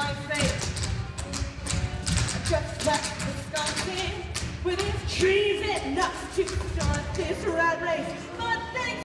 might say, just like Wisconsin, with its trees and nuts to start this rat race. But thanks